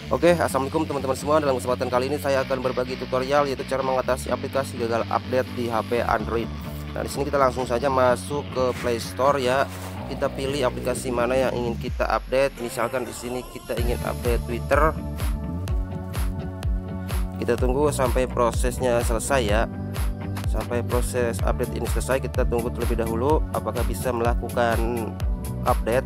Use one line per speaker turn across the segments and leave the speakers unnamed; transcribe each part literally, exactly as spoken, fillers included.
Oke, assalamualaikum teman-teman semua. Dalam kesempatan kali ini saya akan berbagi tutorial yaitu cara mengatasi aplikasi gagal update di H P Android. Nah, di sini kita langsung saja masuk ke Play Store ya. Kita pilih aplikasi mana yang ingin kita update. Misalkan di sini kita ingin update Twitter. Kita tunggu sampai prosesnya selesai ya. Sampai proses update ini selesai, kita tunggu terlebih dahulu apakah bisa melakukan update.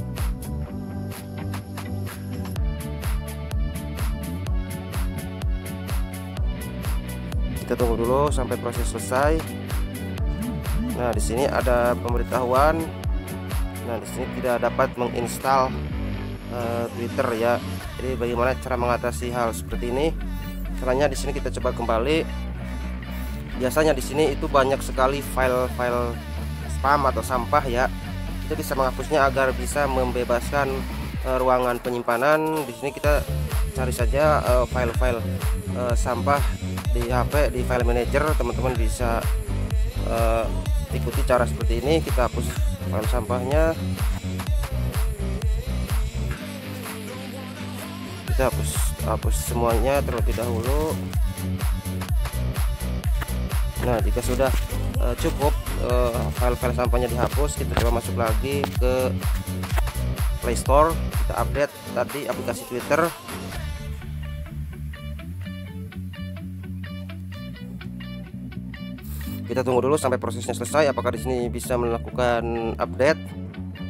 Kita tunggu dulu sampai proses selesai. Nah, di sini ada pemberitahuan. Nah, di sini tidak dapat menginstal uh, Twitter ya. Jadi bagaimana cara mengatasi hal seperti ini? Caranya di sini kita coba kembali. Biasanya di sini itu banyak sekali file-file spam atau sampah ya. Kita bisa menghapusnya agar bisa membebaskan uh, ruangan penyimpanan. Di sini kita cari saja file-file uh, uh, sampah di H P di file manager. Teman-teman bisa uh, ikuti cara seperti ini. Kita hapus file sampahnya, kita hapus hapus semuanya terlebih dahulu. Nah, jika sudah uh, cukup file-file uh, sampahnya dihapus, kita coba masuk lagi ke Play Store. Kita update tadi aplikasi Twitter. Kita tunggu dulu sampai prosesnya selesai. Apakah di sini bisa melakukan update?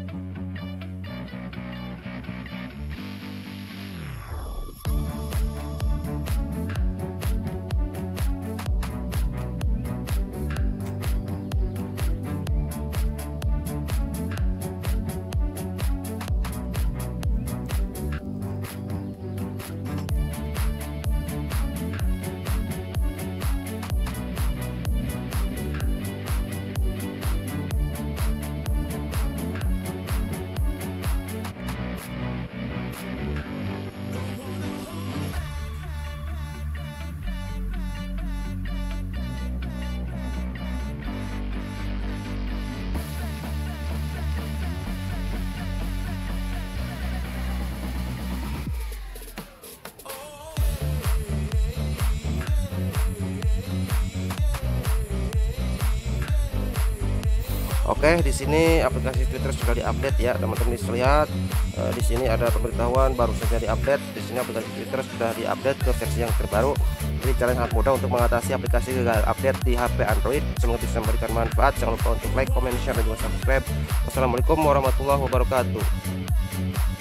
Oke, di sini aplikasi Twitter sudah diupdate ya, teman-teman bisa lihat. E, di sini ada pemberitahuan baru saja diupdate. Di sini aplikasi Twitter sudah diupdate ke versi yang terbaru. Jadi cara yang sangat mudah untuk mengatasi aplikasi gagal update di H P Android. Semoga bisa memberikan manfaat. Jangan lupa untuk like, comment, share, dan juga subscribe. Wassalamualaikum warahmatullahi wabarakatuh.